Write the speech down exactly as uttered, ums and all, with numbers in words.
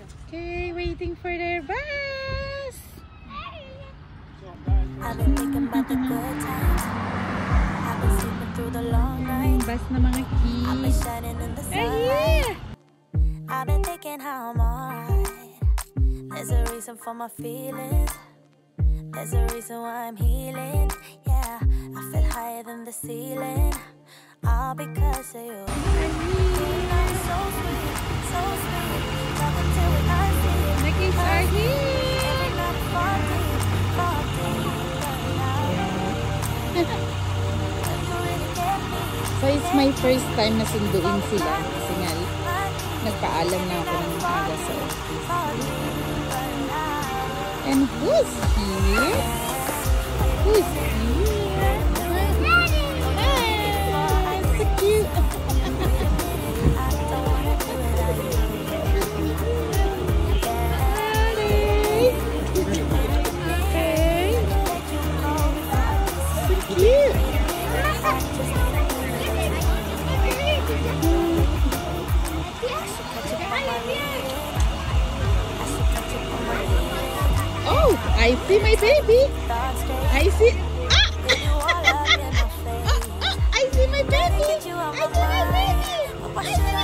Okay, waiting for their bus. I've been thinking about the good times. I've been sleeping through the long nights. Bus na mga I've been kids. shining in the Ay, sunlight. yeah. I've been thinking how I'm alright. There's a reason for my feelings. There's a reason why I'm healing. Yeah, I feel higher than the ceiling. All because of you. You're not so sweet, so sweet. Love until we are seen. The kids are here. Every night falling, falling. You really get me. So it's my first time na sunduin sila. Kasi nga, nagpaalam na ako ng aga sa office. And who's here? Who's here? Ah, so cute. Oh, I see my baby. I see. Ah! Ah, ah, I see my baby. I see my baby. I see my